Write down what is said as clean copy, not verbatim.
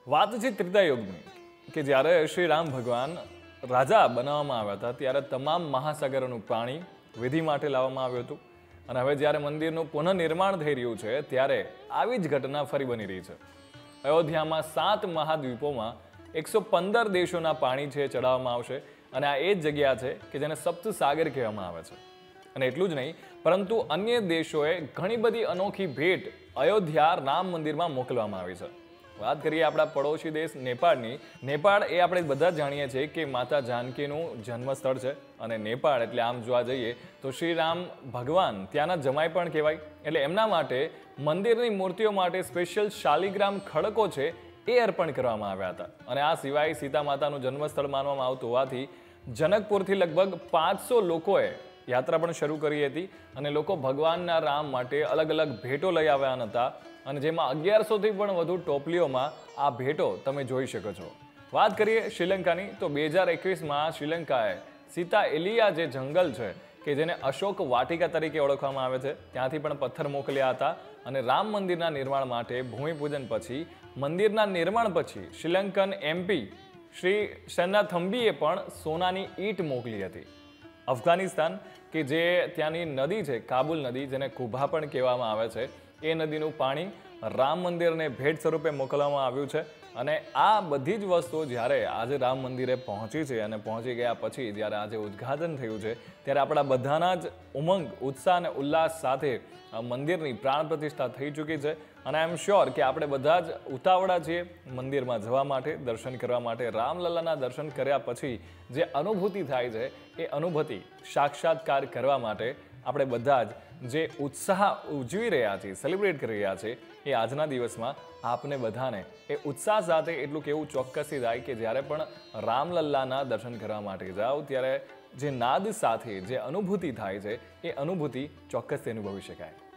વાત છે ત્રેતા યુગની કે જ્યારે શ્રી રામ ભગવાન રાજા બનાવવામાં આવ્યા હતા ત્યારે તમામ મહાસાગરોનું પાણી વિધિ માટે લાવવામાં આવ્યું હતું અને હવે જ્યારે મંદિરનું પુનઃનિર્માણ થઈ રહ્યું છે ત્યારે આવી જ ઘટના ફરી બની રહી છે. અયોધ્યામાં 7 મહાદ્વીપોમાં 115 દેશોના પાણી છે ચડાવવામાં આવશે અને આ એ જ જગ્યા છે કે જેને સપ્ત સાગર કહેવામાં આવે છે. અને એટલું જ નહીં પરંતુ અન્ય દેશોએ ઘણી બધી અનોખી ભેટ અયોધ્યા રામ મંદિરમાં મોકલવામાં આવી છે. વાત કરીએ આપણા પડોશી દેશ નેપાળની. નેપાળ એ આપણે બધા જાણીએ છીએ કે માતા જાનકીનું જન્મસ્થળ છે અને નેપાળ એટલે આમ જોવા જઈએ તો શ્રી રામ ભગવાન ત્યાંના જમાઈ પણ કહેવાય. એટલે એમના માટે મંદિરની મૂર્તિઓ માટે સ્પેશિયલ શાલિગ્રામ ખડકો છે એ અર્પણ કરવામાં આવ્યા હતા. અને આ સિવાય સીતા માતાનું જન્મસ્થળ માનવામાં આવતું હોવાથી જનકપુરથી લગભગ 500 લોકોએ યાત્રા પણ શરૂ કરી હતી અને લોકો ભગવાનના રામ માટે અલગ અલગ ભેટો લઈ આવ્યા હતા અને જેમાં 1100થી પણ વધુ ટોપલીઓમાં આ ભેટો તમે જોઈ શકો છો. વાત કરીએ શ્રીલંકાની તો 2021માં શ્રીલંકાએ સીતા એલિયા જે જંગલ છે કે જેને અશોક વાટિકા તરીકે ઓળખવામાં આવે છે ત્યાંથી પણ પથ્થર મોકલ્યા હતા અને રામ મંદિરના નિર્માણ માટે ભૂમિપૂજન પછી મંદિરના નિર્માણ પછી શ્રીલંકન એમપી શ્રી શન્નાથમ્બીએ પણ સોનાની ઈંટ મોકલી હતી. અફઘાનિસ્તાન કે જે ત્યાંની નદી છે કાબુલ નદી જેને કુભા પણ કહેવામાં આવે છે એ નદીનું પાણી રામ મંદિરને ભેટ સ્વરૂપે મોકલવામાં આવ્યું છે. અને આ બધી જ વસ્તુઓ જ્યારે આજે રામ મંદિરે પહોંચી છે અને પહોંચી ગયા પછી જ્યારે આજે ઉદ્ઘાટન થયું છે ત્યારે આપણા બધાના જ ઉમંગ ઉત્સાહ અને ઉલ્લાસ સાથે મંદિરની પ્રાણ પ્રતિષ્ઠા થઈ ચૂકી છે અને આઈ એમ શ્યોર કે આપણે બધા જ ઉતાવળા છીએ મંદિરમાં જવા માટે દર્શન કરવા માટે. રામલલ્લાના દર્શન કર્યા પછી જે અનુભૂતિ થાય છે એ અનુભૂતિ સાક્ષાત્કાર કરવા માટે આપણે બધા જ જે ઉત્સાહ ઉજવી રહ્યા છીએ સેલિબ્રેટ કરી રહ્યા છીએ એ આજના દિવસમાં આપને બધાને એ ઉત્સાહ સાથે એટલું કેવું ચોક્કસથી થાય કે જ્યારે પણ રામલલ્લાના દર્શન કરવા માટે જાઓ ત્યારે જે નાદ સાથે જે અનુભૂતિ થાય છે એ અનુભૂતિ ચોક્કસથી અનુભવી શકાય.